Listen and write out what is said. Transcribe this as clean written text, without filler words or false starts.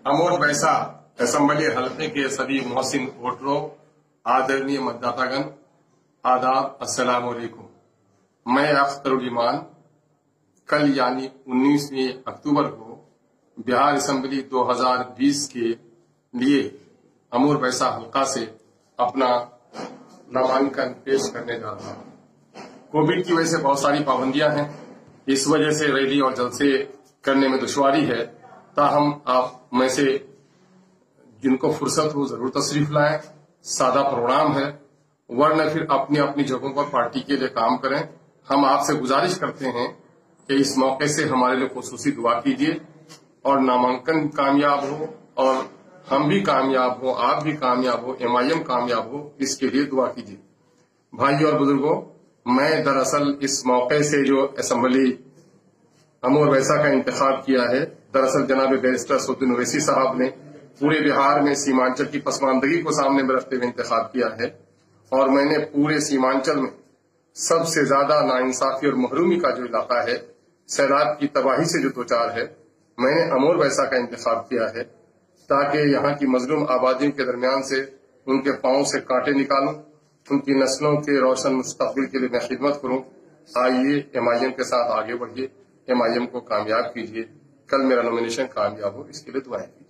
अमोल वैसा असेंबली हल्के के सभी मोहसिन वोटरों, आदरणीय मतदातागण, आदाब, अस्सलाम वालेकुम। मैं अख्तरुल ईमान कल यानी 19 अक्टूबर को बिहार असेंबली 2020 के लिए अमोल वैसा हल्का से अपना नामांकन पेश करने जा रहा हूं। कोविड की वजह से बहुत सारी पाबंदियां हैं, इस वजह से रैली और जलसे करने में दुश्वारी है। ताहम आप में से जिनको फुर्सत हो जरूर तशरीफ लाएं। सादा प्रोग्राम है, वरना फिर अपनी अपनी जगहों पर पार्टी के लिए काम करें। हम आपसे गुजारिश करते हैं कि इस मौके से हमारे लिए खुसूसी दुआ कीजिए और नामांकन कामयाब हो और हम भी कामयाब हो, आप भी कामयाब हो, MIM कामयाब हो, इसके लिए दुआ कीजिए। भाई और बुजुर्गों, मैं दरअसल इस मौके से जो असेंबली अमोल वैसा का इंतखाब किया है, दरअसल जनाब बैरिस्टर सैफुद्दीन ओवैसी साहब ने पूरे बिहार में सीमांचल की पसमानदगी को सामने में रखते हुए इंतखाब किया है और मैंने पूरे सीमांचल में सबसे ज्यादा नाइंसाफी और महरूमी का जो इलाका है, सैलाब की तबाही से जो दो चार है, मैंने अमोल वैसा का इंतखाब किया है ताकि यहाँ की मजलूम आबादियों के दरमियान से उनके पांव से कांटे निकालूं, उनकी नस्लों के रोशन मुस्तकबिल के लिए मैं खिदमत करूं। आइए MIM के साथ आगे बढ़िए, MIM को कामयाब कीजिए। कल मेरा नॉमिनेशन कामयाब हो, इसके लिए दुआएं कीजिए।